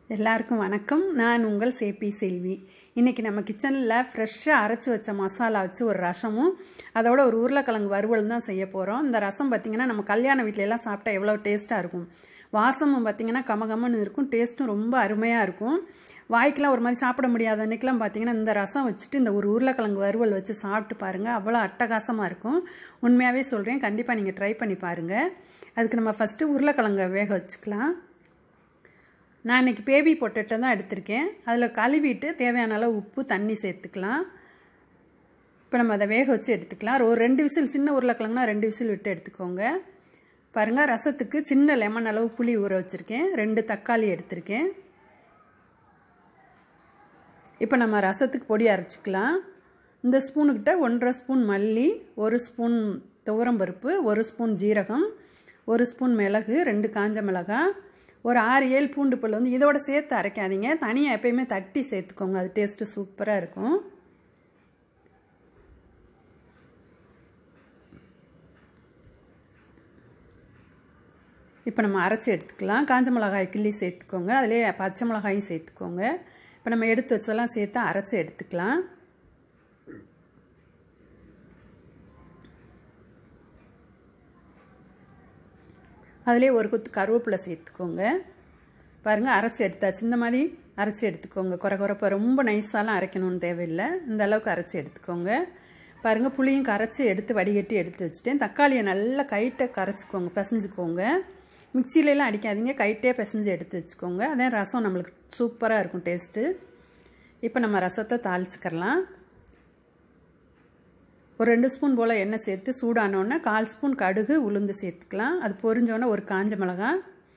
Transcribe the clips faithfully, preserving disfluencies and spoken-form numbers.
எல்லாருக்கும் வணக்கம். நான் உங்கள் சேபி செல்வி. இன்றைக்கி நம்ம கிச்சனில் ஃப்ரெஷ்ஷாக அரைச்சி வச்ச மசாலா வச்சு ஒரு ரசமும் அதோட ஒரு உருளைக்கிழங்கு வறுவல் தான் செய்ய போகிறோம். இந்த ரசம் பார்த்திங்கன்னா நம்ம கல்யாண வீட்டிலலாம் சாப்பிட்டா எவ்வளோ டேஸ்ட்டாக இருக்கும். வாசமும் பார்த்திங்கன்னா கமகமன்னு இருக்கும், டேஸ்ட்டும் ரொம்ப அருமையாக இருக்கும். வாய்க்கெலாம் ஒரு மாதிரி சாப்பிட முடியாத அன்றைக்கெலாம் பார்த்திங்கன்னா இந்த ரசம் வச்சுட்டு இந்த ஒரு உருளைக்கிழங்கு வறுவல் வச்சு சாப்பிட்டு பாருங்கள், அவ்வளோ அட்டகாசமாக இருக்கும். உண்மையாகவே சொல்கிறேன், கண்டிப்பாக நீங்கள் ட்ரை பண்ணி பாருங்கள். அதுக்கு நம்ம ஃபஸ்ட்டு உருளைக்கிழங்கை வேக வச்சுக்கலாம். நான் இன்றைக்கி பேபி பொட்டேட்டோ தான் எடுத்திருக்கேன். அதில் கழுவிட்டு தேவையான அளவு உப்பு தண்ணி சேர்த்துக்கலாம். இப்போ நம்ம அதை வேக வச்சு எடுத்துக்கலாம். ஒரு ரெண்டு விசில், சின்ன உருளைக்கிழங்குனா ரெண்டு விசில் விட்டு எடுத்துக்கோங்க. பாருங்கள், ரசத்துக்கு சின்ன லெமன் அளவு புளி ஊற வச்சுருக்கேன். ரெண்டு தக்காளி எடுத்திருக்கேன். இப்போ நம்ம ரசத்துக்கு பொடி அரைச்சிக்கலாம். இந்த ஸ்பூனுக்கிட்ட ஒன்றரை ஸ்பூன் மல்லி, ஒரு ஸ்பூன் துவரம்பருப்பு, ஒரு ஸ்பூன் ஜீரகம், ஒரு ஸ்பூன் மிளகு, ரெண்டு காஞ்ச மிளகாய், ஒரு ஆறு ஏழு பூண்டு பல் வந்து இதோட சேர்த்து அரைக்காதீங்க, தனியாக எப்பயுமே தட்டி சேர்த்துக்கோங்க, அது டேஸ்ட்டு சூப்பராக இருக்கும். இப்போ நம்ம அரைச்சி எடுத்துக்கலாம். காஞ்ச மிளகாய் கிள்ளி சேர்த்துக்கோங்க, அதிலே பச்சை மிளகாயும் சேர்த்துக்கோங்க. இப்போ நம்ம எடுத்து வச்சதெல்லாம் சேர்த்து அரைச்சி எடுத்துக்கலாம். அதிலே ஒரு கொத்து கருவேப்பிலை சேர்த்துக்கோங்க. பாருங்கள், அரைச்சி எடுத்தாச்சு. இந்த மாதிரி அரைச்சி எடுத்துக்கோங்க. குறை குறைப்ப ரொம்ப நைஸாலாம் அரைக்கணும்னு தேவையில்லை, இந்த அளவுக்கு அரைச்சி எடுத்துக்கோங்க. பாருங்கள், புளியும் கரைச்சி எடுத்து வடிகட்டி எடுத்து வச்சுட்டேன். தக்காளியை நல்லா கைட்டை கரைச்சிக்கோங்க, பிசைஞ்சுக்கோங்க. மிக்சியிலலாம் அடிக்காதீங்க, கைட்டே பிசைஞ்சு எடுத்து வச்சுக்கோங்க. அதே ரசம் நம்மளுக்கு சூப்பராக இருக்கும் டேஸ்ட்டு. இப்போ நம்ம ரசத்தை தாளிச்சுக்கலாம். ஒரு ரெண்டு ஸ்பூன் போல் எண்ணெய் சேர்த்து சூடானோடனே கால் ஸ்பூன் கடுகு உளுந்து சேர்த்துக்கலாம். அது பொரிஞ்சோடனே ஒரு காஞ்ச மிளகாய்,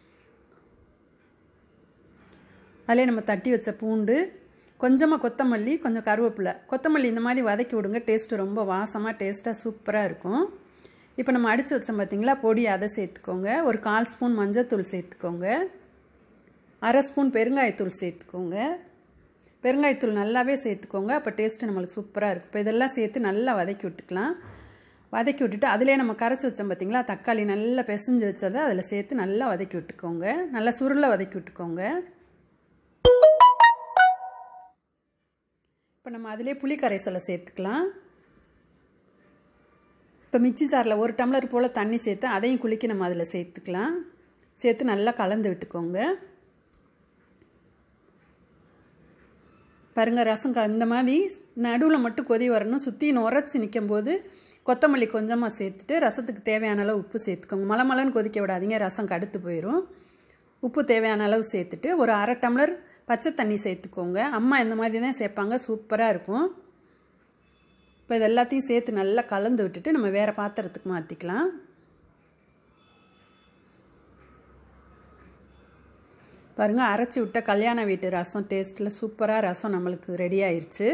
அதிலே நம்ம தட்டி வச்ச பூண்டு, கொஞ்சமாக கொத்தமல்லி, கொஞ்சம் கருவேப்பிலை. கொத்தமல்லி இந்த மாதிரி வதக்கி விடுங்க, டேஸ்ட்டு ரொம்ப வாசமாக டேஸ்ட்டாக சூப்பராக இருக்கும். இப்போ நம்ம அடித்து வச்சோம் பார்த்திங்களா பொடி, அதை சேர்த்துக்கோங்க. ஒரு கால் ஸ்பூன் மஞ்சத்தூள் சேர்த்துக்கோங்க. அரை ஸ்பூன் பெருங்காயத்தூள் சேர்த்துக்கோங்க. பெருங்காயத்தூள் நல்லாவே சேர்த்துக்கோங்க, அப்போ டேஸ்ட்டு நம்மளுக்கு சூப்பராக இருக்கும். இப்போ இதெல்லாம் சேர்த்து நல்லா வதக்கி விட்டுக்கலாம். வதக்கி விட்டுட்டு அதிலே நம்ம கரைச்சி வச்சோம் பார்த்திங்களா தக்காளி, நல்லா பிசைஞ்சு வச்சதை அதில் சேர்த்து நல்லா வதக்கி விட்டுக்கோங்க. நல்லா சுருளை வதக்கி விட்டுக்கோங்க. இப்போ நம்ம அதிலே புளி கரைசலை சேர்த்துக்கலாம். இப்போ மிக்சி ஜாரில் ஒரு டம்ளர் போல் தண்ணி சேர்த்து அதையும் குலுக்கி நம்ம அதில் சேர்த்துக்கலாம். சேர்த்து நல்லா கலந்து விட்டுக்கோங்க. பாருங்கள், ரசம் இந்த மாதிரி நடுவில் மட்டும் கொதி வரணும். சுற்றி நுரைச்சி நிற்கும் போது கொத்தமல்லி கொஞ்சமாக சேர்த்துட்டு ரசத்துக்கு தேவையான அளவு உப்பு சேர்த்துக்கோங்க. மலை மலைன்னு கொதிக்க விடாதீங்க, ரசம் கடுத்து போயிடும். உப்பு தேவையான அளவு சேர்த்துட்டு ஒரு அரை டம்ளர் பச்சை தண்ணி சேர்த்துக்கோங்க. அம்மா இந்த மாதிரி தான் சேர்ப்பாங்க, சூப்பராக இருக்கும். இப்போ இது எல்லாத்தையும் சேர்த்து நல்லா கலந்து விட்டுட்டு நம்ம வேறு பாத்திரத்துக்கு மாற்றிக்கலாம். பாருங்கள், அரைச்சி விட்ட கல்யாண வீட்டு ரசம் டேஸ்ட்டில் சூப்பராக ரசம் நம்மளுக்கு ரெடி ஆயிடுச்சு.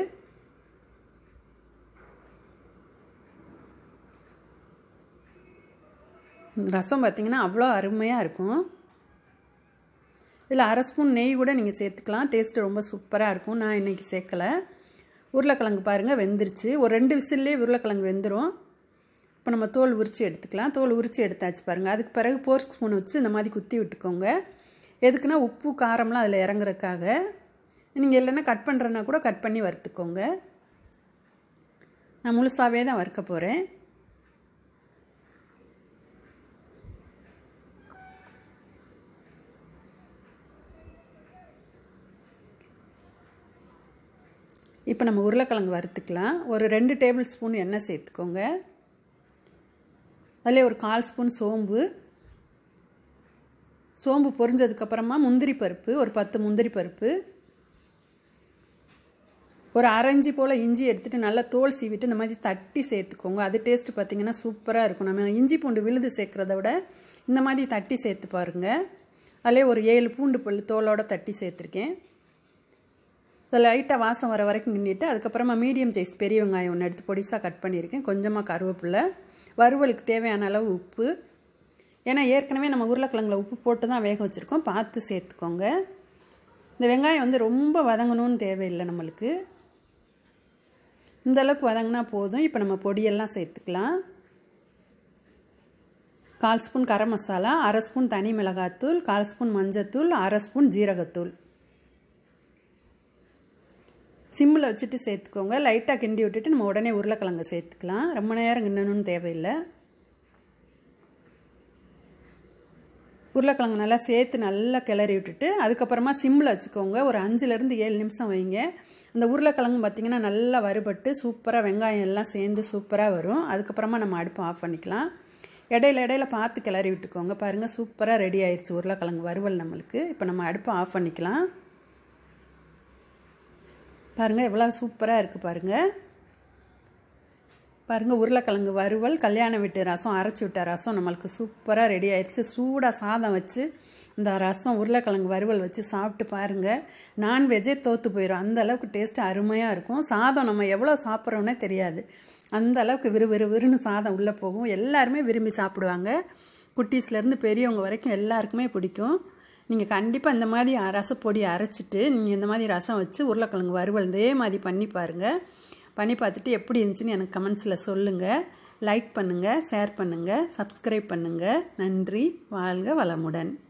ரசம் பார்த்திங்கன்னா அவ்வளோ அருமையாக இருக்கும். இதில் அரை ஸ்பூன் நெய் கூட நீங்கள் சேர்த்துக்கலாம், டேஸ்ட்டு ரொம்ப சூப்பராக இருக்கும். நான் இன்றைக்கி சேர்க்கலை. உருளைக்கிழங்கு பாருங்கள் வெந்துருச்சு. ஒரு ரெண்டு விசில்லே உருளைக்கிழங்கு வெந்துடும். இப்போ நம்ம தோல் உரித்து எடுத்துக்கலாம். தோல் உரித்து எடுத்தாச்சு பாருங்கள். அதுக்கு பிறகு போர்க் ஸ்பூன் வச்சு இந்த மாதிரி குத்தி விட்டுக்கோங்க. எதுக்குன்னா உப்பு காரம்லாம் அதில் இறங்குறதுக்காக. நீங்கள் இல்லைன்னா கட் பண்ணுறதுனா கூட கட் பண்ணி வறுத்துக்கோங்க. நான் முழுசாகவே தான் வறுக்க போகிறேன். இப்போ நம்ம உருளைக்கிழங்கு வறுத்துக்கலாம். ஒரு ரெண்டு டேபிள் ஸ்பூன் எண்ணெய் சேர்த்துக்கோங்க. அதிலே ஒரு கால் ஸ்பூன் சோம்பு, சோம்பு பொரிஞ்சதுக்கப்புறமா முந்திரி பருப்பு, ஒரு பத்து முந்திரி பருப்பு, ஒரு அரைஞ்சி போல் இஞ்சி எடுத்துகிட்டு நல்லா தோல் சீவிட்டு இந்த மாதிரி தட்டி சேர்த்துக்கோங்க. அது டேஸ்ட்டு பார்த்திங்கன்னா சூப்பராக இருக்கும். நம்ம இஞ்சி பூண்டு விழுது சேர்க்குறத விட இந்த மாதிரி தட்டி சேர்த்து பாருங்கள். அதிலே ஒரு ஏழு பூண்டு பல் தோலோடு தட்டி சேர்த்துருக்கேன். அதில் லைட்டாக வாசம் வர வரைக்கும் கிண்டிட்டு அதுக்கப்புறமா மீடியம் சைஸ் பெரிய வெங்காயம் ஒன்று எடுத்து பொடிசாக கட் பண்ணியிருக்கேன். கொஞ்சமாக கருவேப்பிலை, வறுவலுக்கு தேவையான அளவு உப்பு. ஏன்னா ஏற்கனவே நம்ம உருளைக்கிழங்குல உப்பு போட்டு தான் வேக வச்சுருக்கோம், பார்த்து சேர்த்துக்கோங்க. இந்த வெங்காயம் வந்து ரொம்ப வதங்கணும்னு தேவையில்லை நம்மளுக்கு, இந்தளவுக்கு வதங்கினா போதும். இப்போ நம்ம பொடியெல்லாம் சேர்த்துக்கலாம். கால் ஸ்பூன் கரம் மசாலா, அரை ஸ்பூன் தனி மிளகாத்தூள், கால் ஸ்பூன் மஞ்சத்தூள், அரை ஸ்பூன் ஜீரகத்தூள். சிம்மில் வச்சுட்டு சேர்த்துக்கோங்க. லைட்டாக கிண்டி விட்டுட்டு நம்ம உடனே உருளைக்கிழங்கு சேர்த்துக்கலாம். ரொம்ப நேரம் கிண்டணும்னு தேவையில்லை. உருளைக்கிழங்கு நல்லா சேர்த்து நல்லா கிளறி விட்டுட்டு அதுக்கப்புறமா சிம்மில் வச்சுக்கோங்க. ஒரு அஞ்சுலேருந்து ஏழு நிமிஷம் வைங்க. அந்த உருளைக்கிழங்கு பார்த்திங்கன்னா நல்லா வறுபட்டு சூப்பராக வெங்காயம் எல்லாம் சேர்ந்து சூப்பராக வரும். அதுக்கப்புறமா நம்ம அடுப்பை ஆஃப் பண்ணிக்கலாம். இடையில இடையில பார்த்து கிளறி விட்டுக்கோங்க. பாருங்கள், சூப்பராக ரெடி ஆயிடுச்சு உருளைக்கிழங்கு வறுவல் நம்மளுக்கு. இப்போ நம்ம அடுப்பை ஆஃப் பண்ணிக்கலாம். பாருங்கள் எவ்வளோ சூப்பராக இருக்குது பாருங்கள். பாருங்கள், உருளைக்கிழங்கு வறுவல் கல்யாண வீட்டு ரசம், அரைச்சி விட்ட ரசம் நம்மளுக்கு சூப்பராக ரெடி ஆயிடுச்சு. சூடாக சாதம் வச்சு இந்த ரசம் உருளைக்கிழங்கு வறுவல் வச்சு சாப்பிட்டு பாருங்கள். நான்வெஜ்ஜே தோற்று போயிடும். அந்த அளவுக்கு டேஸ்ட்டு அருமையாக இருக்கும். சாதம் நம்ம எவ்வளோ சாப்பிட்றோன்னே தெரியாது. அந்த அளவுக்கு விறு விறு விறுன்னு சாதம் உள்ளே போகும். எல்லாருமே விரும்பி சாப்பிடுவாங்க. குட்டீஸ்லேருந்து பெரியவங்க வரைக்கும் எல்லாருக்குமே பிடிக்கும். நீங்கள் கண்டிப்பாக இந்த மாதிரி ரசப்பொடி அரைச்சிட்டு நீங்கள் இந்த மாதிரி ரசம் வச்சு உருளைக்கிழங்கு வறுவல் இதே மாதிரி பண்ணி பாருங்கள். பண்ணி பார்த்துட்டு எப்படி இருந்துச்சுன்னு எனக்கு கமெண்ட்ஸில் சொல்லுங்கள். லைக் பண்ணுங்கள், ஷேர் பண்ணுங்கள், சப்ஸ்கிரைப் பண்ணுங்கள். நன்றி. வாழ்க வளமுடன்.